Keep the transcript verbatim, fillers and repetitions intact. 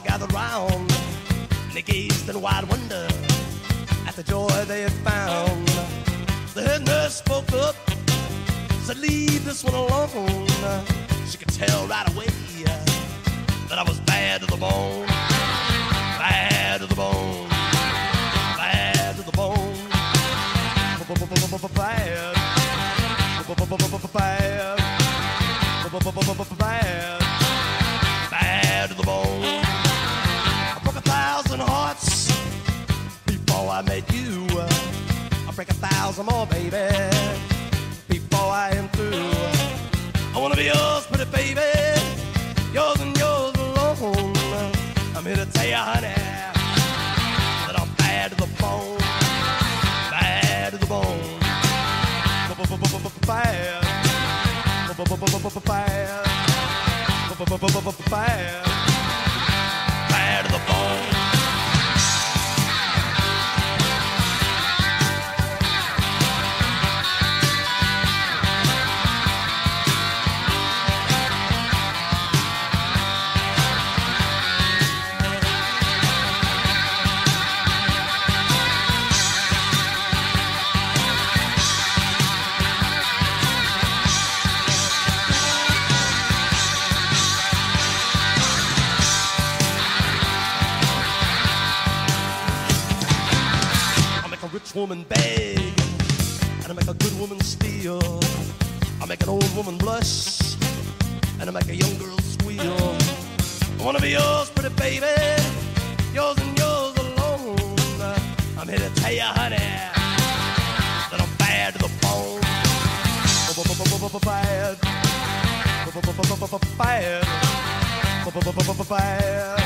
gathered round, and they gazed in wide wonder at the joy they had found. The head nurse spoke up, said, leave this one alone. She could tell right away that I was bad to the bone, bad to the bone, bad to the bone, bad, bad, bad, bad to the bone. I broke a thousand hearts before I met you. I'll break a thousand more, baby, before I am through. I wanna be yours, pretty baby, yours and yours alone. I'm here to tell you, honey, that I'm bad to the bone, bad to the bone, bad, bad, bad, bad to the bone. Rich woman beg, and I make a good woman steal. I make an old woman blush, and I make a young girl squeal. I wanna be yours, pretty baby, yours and yours alone. I'm here to tell you, honey, that I'm bad to the bone, bad, bad, bad, bad.